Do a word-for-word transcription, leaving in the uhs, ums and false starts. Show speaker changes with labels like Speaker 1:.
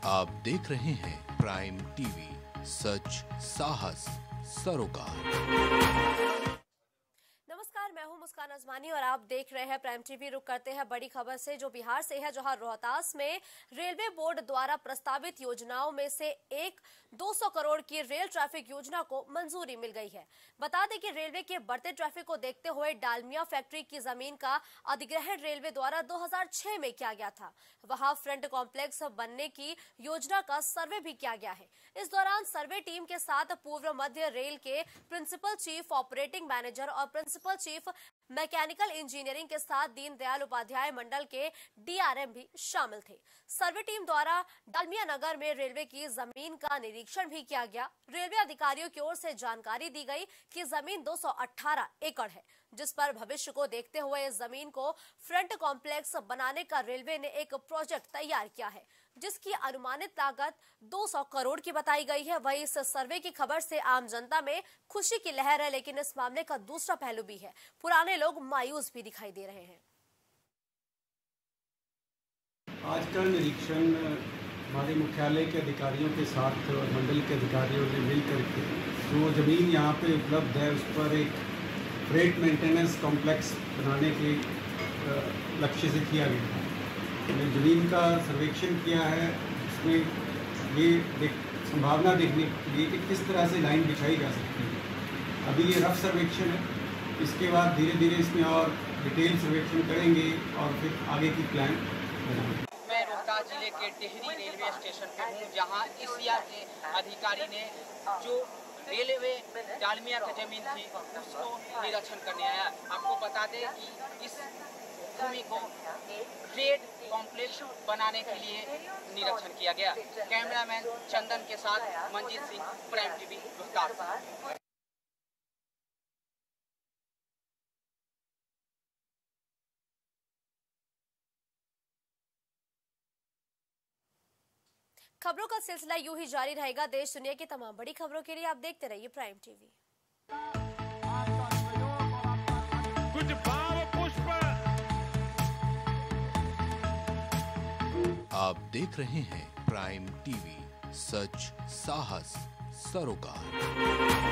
Speaker 1: आप देख रहे हैं प्राइम टीवी, सच साहस सरोकार।
Speaker 2: नमस्कार, मैं हूं मुस्कान अजमानी और आप देख रहे हैं प्राइम टीवी। रुक करते हैं बड़ी खबर से, जो बिहार से है, जहां रोहतास में रेलवे बोर्ड द्वारा प्रस्तावित योजनाओं में से एक दो सौ करोड़ की रेल ट्रैफिक योजना को मंजूरी मिल गई है। बता दें कि रेलवे के बढ़ते ट्रैफिक को देखते हुए डालमिया फैक्ट्री की जमीन का अधिग्रहण रेलवे द्वारा दो हज़ार छह में किया गया था। वहां फ्रंट कॉम्प्लेक्स बनने की योजना का सर्वे भी किया गया है। इस दौरान सर्वे टीम के साथ पूर्व मध्य रेल के प्रिंसिपल चीफ ऑपरेटिंग मैनेजर और प्रिंसिपल चीफ मैकेनिकल इंजीनियरिंग के साथ दीनदयाल उपाध्याय मंडल के डीआरएम भी शामिल थे। सर्वे टीम द्वारा डालमिया नगर में रेलवे की जमीन का निरीक्षण भी किया गया। रेलवे अधिकारियों की ओर से जानकारी दी गई कि जमीन दो सौ अठारह एकड़ है, जिस पर भविष्य को देखते हुए इस जमीन को फ्रंट कॉम्प्लेक्स बनाने का रेलवे ने एक प्रोजेक्ट तैयार किया है, जिसकी अनुमानित लागत दो सौ करोड़ की बताई गई है। वहीं इस सर्वे की खबर से आम जनता में खुशी की लहर है, लेकिन इस मामले का दूसरा पहलू भी है। पुराने लोग मायूस भी दिखाई दे रहे हैं।
Speaker 3: आज का निरीक्षण हमारे मुख्यालय के अधिकारियों के साथ और मंडल के अधिकारियों ने मिल करके जो जमीन यहाँ पे उपलब्ध है उस पर एक फ्रेट मेंटेनेंस कॉम्प्लेक्स बनाने के लक्ष्य से किया गया है। हमने जमीन का सर्वेक्षण किया है, इसमें ये देख संभावना देखने के लिए कि किस तरह से लाइन बिछाई जा सकती है। अभी ये रफ सर्वेक्षण है, इसके बाद धीरे धीरे इसमें और डिटेल सर्वेक्षण करेंगे और फिर आगे की प्लान बनाएंगे।
Speaker 4: मैं रोहतास जिले के टेहरी रेलवे स्टेशन पे हूँ, जहाँ इस यार के अधिकारी ने जो रेलवे डालमिया की जमीन थी उसको निरीक्षण करने आया। आपको बता दें कि इस भूमि को रेड कॉम्प्लेक्स बनाने के लिए निरीक्षण किया गया। कैमरामैन चंदन के साथ मंजीत सिंह, प्राइम टीवी, रोहतास।
Speaker 2: खबरों का सिलसिला यूं ही जारी रहेगा। देश दुनिया की तमाम बड़ी खबरों के लिए आप देखते रहिए प्राइम टीवी।
Speaker 5: कुछ भाव पुष्प।
Speaker 1: आप देख रहे हैं प्राइम टीवी, सच साहस सरोकार।